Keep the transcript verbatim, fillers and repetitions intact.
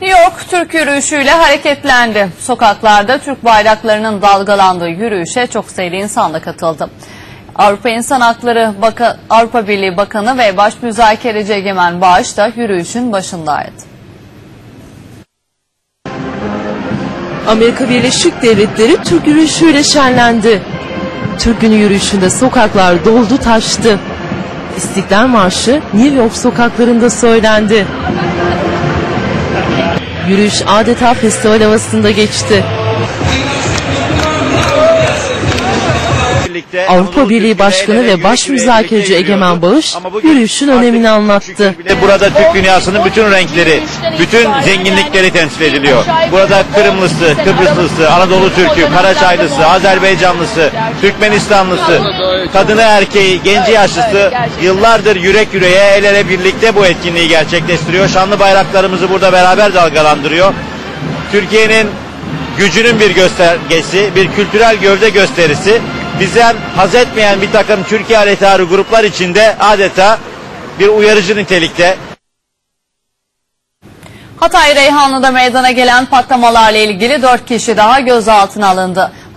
New York Türk yürüyüşüyle hareketlendi. Sokaklarda Türk bayraklarının dalgalandığı yürüyüşe çok sayıda insan da katıldı. Avrupa İnsan Hakları Baka, Avrupa Birliği Bakanı ve Baş Müzakereci Egemen Bağış da yürüyüşün başındaydı. Amerika Birleşik Devletleri Türk yürüyüşüyle şenlendi. Türk Günü yürüyüşünde sokaklar doldu taştı. İstiklal Marşı New York sokaklarında söylendi. Yürüyüş adeta festival havasında geçti. Avrupa Birliği Başkanı ve Baş Müzakereci Egemen Bağış yürüyüşün önemini anlattı. Burada Türk dünyasının bütün renkleri, bütün zenginlikleri temsil ediliyor. Burada Kırımlısı, Kıbrıslısı, Anadolu Türk'ü, Karaçaylısı, Azerbaycanlısı, Türkmenistanlısı, kadını erkeği, genci yaşlısı yıllardır yürek yüreğe, el ele birlikte bu etkinliği gerçekleştiriyor. Şanlı bayraklarımızı burada beraber dalgalandırıyor. Türkiye'nin gücünün bir göstergesi, bir kültürel gövde gösterisi. Bizden haz etmeyen bir takım Türkiye aleyhtarı gruplar içinde adeta bir uyarıcı nitelikte. Hatay Reyhanlı'da meydana gelen patlamalarla ilgili dört kişi daha gözaltına alındı.